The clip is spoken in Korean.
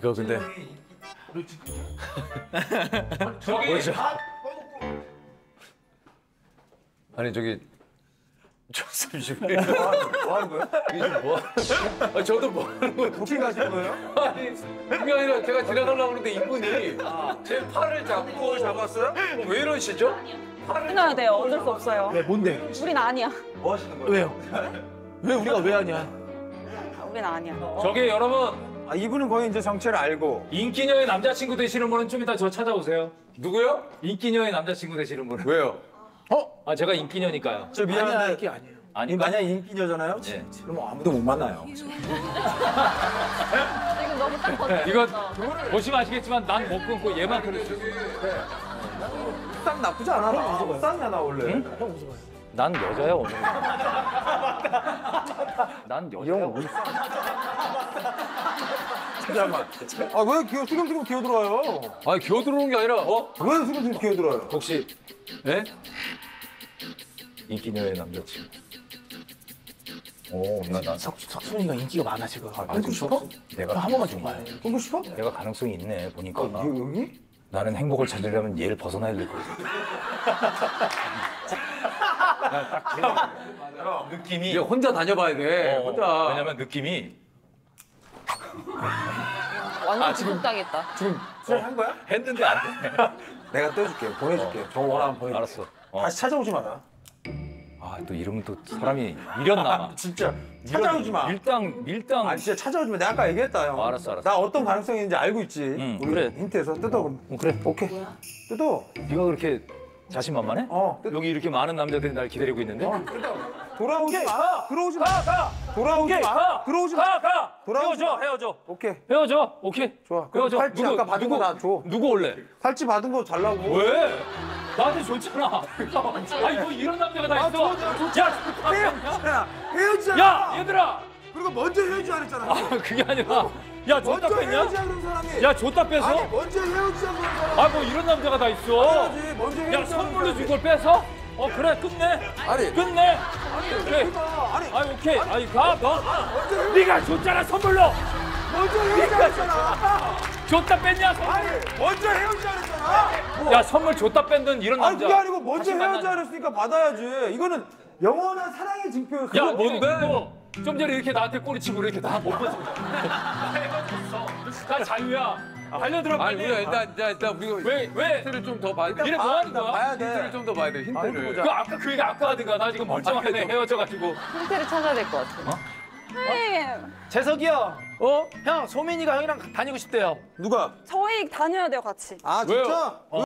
이거 근데 저기 뭐죠? 아니 저기 저 잠시만요. 뭐 하는 거예요? 이게 뭐? 아, 저도 뭐 하는 거예요? 도끼 가신 거예요? 아니 그게 아니라 제가 지나가려고 하는데 이분이 제 팔을 잡고 잡았어요? 왜 이러시죠? 해놔야 돼요. 어쩔 수 없어요. 왜 뭔데? 우린 아니야. 뭐 하시는 거예요? 왜요? 왜 우리가 왜 하냐? 우린 아니야. 저기 여러분 아, 이분은 거의 이제 정체를 알고. 인기녀의 남자친구 되시는 분은 좀 이따 저 찾아오세요. 누구요? 인기녀의 남자친구 되시는 분은. 왜요? 아 제가 인기녀니까요. 저 아니야 미안한데 이게 아니에요. 아니 만약 인기녀잖아요? 예. 그럼 아무도 못 만나요. 지금 너무 딱 걷어. 이거 보시면 아시겠지만 난 못 끊고 얘만 끊을 수 있어. 딱 나쁘지 않아. 나 쌍이야 나 원래. 형 웃어봐요. 난 여자야 오늘. 난 여자야 오늘. 잠깐만. 아왜 수금수금 기어들어와요? 아니 기어 들어오는 게 아니라 왜 수금수금 기어들어와요? 혹시 예? 인기녀의 남자친구? 오, 난 석순이가 인기가 많아 지금. 끊고 싶어? 내가 한 번만 좀 봐요. 끊고 싶어? 내가 가능성이 있네 보니까. 여기? 나는 행복을 찾으려면 얘를 벗어나야 될 거야. 느낌이 이제 혼자 다녀봐야 돼. 혼자. 왜냐면 느낌이 완전 중독당했다. 지금 시작한 거야? 했는데 안 돼. 내가 떼줄게. 보내줄게. 저 원하면 보내. 알았어. 다시 찾아오지 마라. 아 또 이러면 또 사람이 미련남아. 진짜 찾아오지 마. 밀당. 아 진짜 찾아오지 마. 내가 아까 얘기했다 형. 알았어. 나 어떤 가능성이 있는지 알고 있지. 우리 그래. 힌트에서 뜯어 그럼. 그래. 오케이. 뜯어. 네가 그렇게 자신만만해? 뜯어. 여기 이렇게 많은 남자들이 날 기다리고 있는데? 돌아오지 마. 들어오지 마. 돌아오지 마. 들어오지 마. 가! 돌아오지 헤어져. 오케이. 헤어져. 오케이. 좋아. 그럼 헤어져. 팔찌 아까 받은 거 다 줘. 누구 올래? 팔찌 받은 거 달라고. 왜? 나한테 줬잖아. 아니 뭐 이런 남자가 다 있어. 야, 헤어지자. 야, 얘들아. 그리고 먼저 헤어지자 그랬잖아. 아, 그게 아니라. 야, 줬다 먼저 뺐냐? 헤어지자 그런 사람이. 야, 줬다 뺐어? 아니 먼저 헤어지자 그런 사람. 아, 뭐 이런 남자가 다 있어. 해야지. 먼저 야, 헤어지자. 선물로 준 걸 뺏어? 그래, 끝내. 아니. 끝내. 오케이. 아니 아니, 오케이. 아니, 가, 너. 네가 줬잖아, 선물로. 먼저 헤어지자 그랬잖아. 줬다 뺐냐, 선물. 아니 먼저 헤어지자 그랬잖아. 야, 선물 줬다 뺏는 이런 아니 남자. 그게 아니고 먼저 다시 만나자. 헤어지자 그랬으니까 받아야지. 이거는 영원한 사랑의 징표였어. 야, 뭔데? 좀 전에 이렇게 나한테 꼬리치고 이렇게 나 못 봤어. 나 자유야. 달려들어 아니 빨리. 우리가 일단 우리가 왜? 힌트를 좀 더 봐야 돼. 니네 뭐 하는 거야? 봐야 돼. 힌트를 좀 더 봐야 돼. 힌트를. 그 아까 그 얘기 아까 하든가. 나 지금 멀쩡하네 헤어져가지고. 힌트를 찾아야 될 것 같아. 선생님, 재석이 형. 형 소민이가 형이랑 다니고 싶대요. 누가? 저희 다녀야 돼요, 같이. 아 왜요? 진짜?